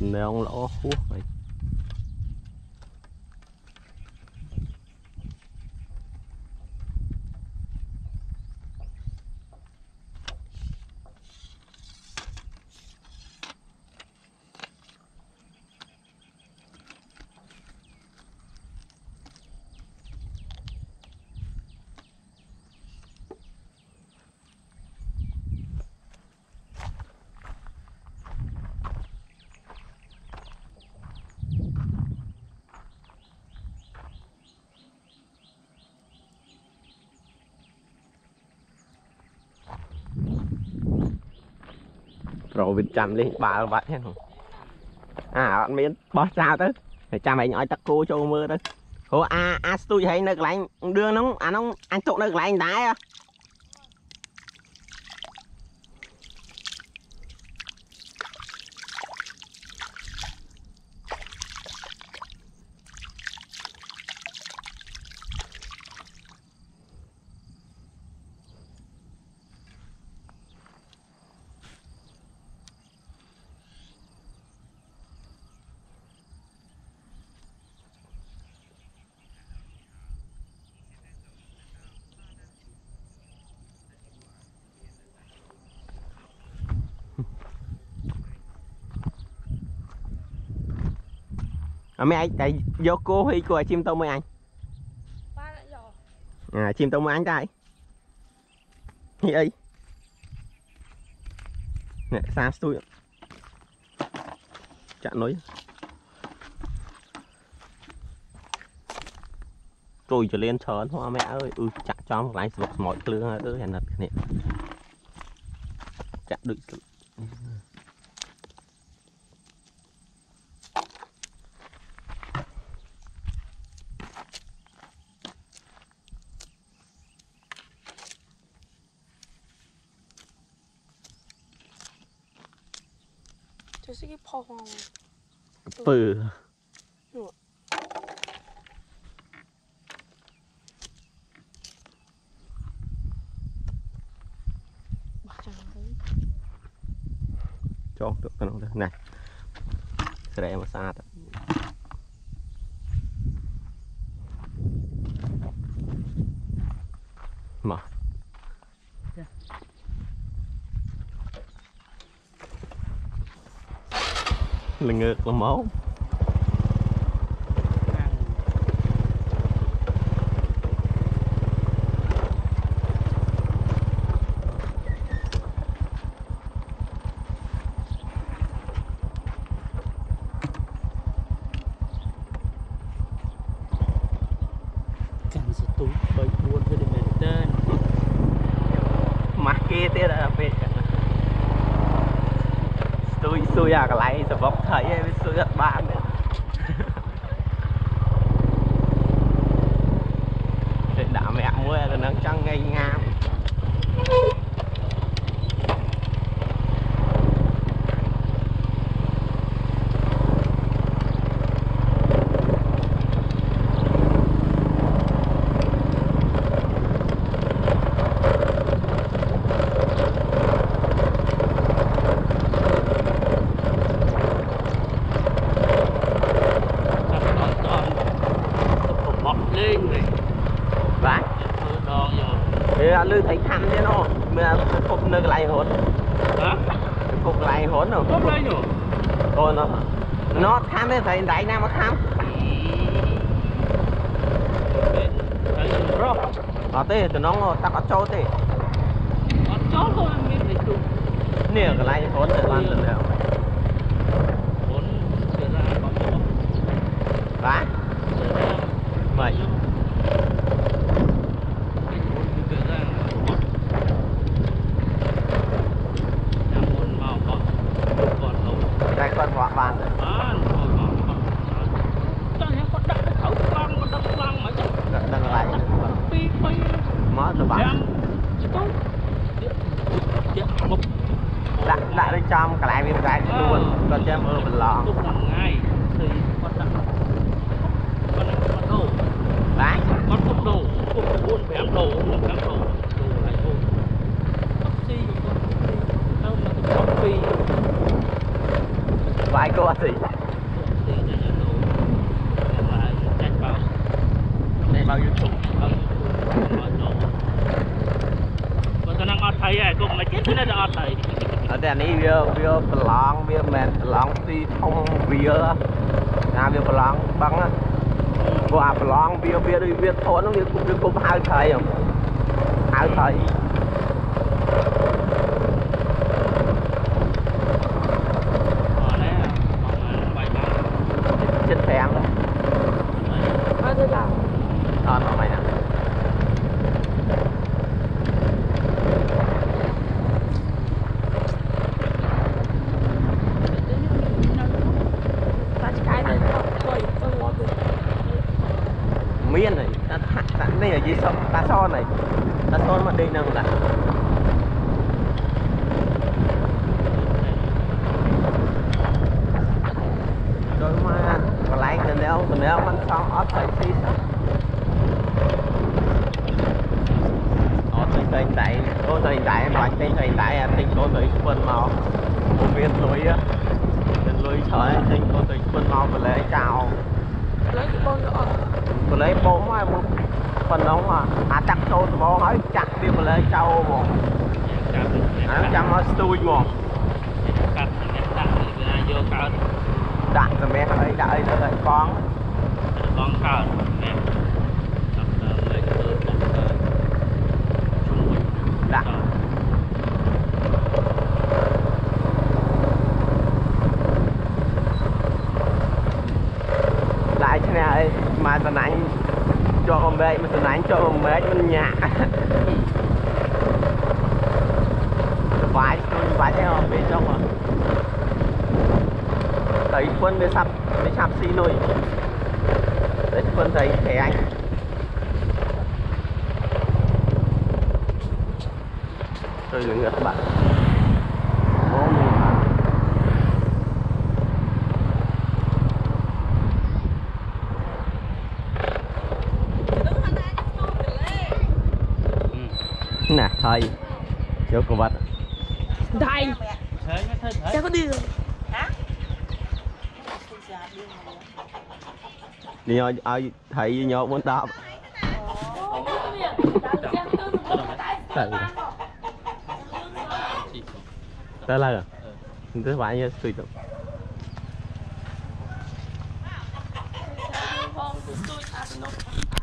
nông lỗ hút vậy. Rồi bên chăm lên bà vậy thế không bạn miễn bỏ sao tới để cha mày nói tắc cô cho mưa tới ô tôi thấy nó lại đưa nó anh tụ nó lại anh đái à mấy anh tại vô cô huy của chim tôm mấy anh chim tôm mấy anh tại gì ấy nè xa tôi chặn núi tôi trở lên chờ hoa mẹ ơi chặn cho một cái mọi lương ơi hèn nật nè chặn được 저기 퍼 bự cho được cái này sẽ để mà xa mà là ngược là máu cảnh sự tú bởi buồn cho mình tên mắt kia thế là về tôi cái lại sẽ bọc thấy tôi rất bạn nữa để đã mẹ mua là nó trăng ngay ngam lư thấy khăn thế nó mà cục nơi lại hốt cục lại hốt rồi cục lại nhổ rồi nó khăn thế thấy đáy nào mà khăn thế tụi nó tao có trâu thế thôi mình phải chụp nè cái lại hốt để làm được nào hốt sửa ra có chỗ đấy vậy con họ bàn rồi. Đừng lại. Mất rồi bạn. Lại bên trong cái lại bên trái luôn. Còn cho em mình lò. Đấy. Con cục đồ, cục buôn phải ăn đồ, ăn đồ. Đồ này thôi. Đâu mà cục phi. Vài cô có gì đây bao nhiêu chục còn khả năng ọt thầy này cũng là chết thế này là ọt thầy ở đây này bia lon bia mèn lon thì không bia bia lon băng á qua lon bia đi bia thốn nó cũng hai thầy không hai thầy chết thèm đó Bao nhiêu là nó mày nè miên này đây là gì sao ta son này ta son mà đi nâng lại rồi mà lại cái nếu mình xong ớt phải xí tên đại có tên đại em bạch tên đại em tên có tên phân màu một viên lưới á tên lưới trời tên có tên phân màu và lấy chào lấy cái bông nữa tôi lấy bông mà phần đó mà chắc tôi bông nói chặt đi mà lấy chào một chăm ở studio một đặt rồi mẹ ấy đợi rồi con cao đặt lại thế này mà tụi anh cho con bé mà tụi anh cho con bé mình nhả vãi thế không biết không à thấy quân mới sắp xí nuôi đấy quân thấy thẻ anh tôi lưỡi ngược các bạn nè thầy chỗ cổ vật Đây Sao có đi rồi đi ai thầy nhớ muốn tao tới là tới bạn như suy tưởng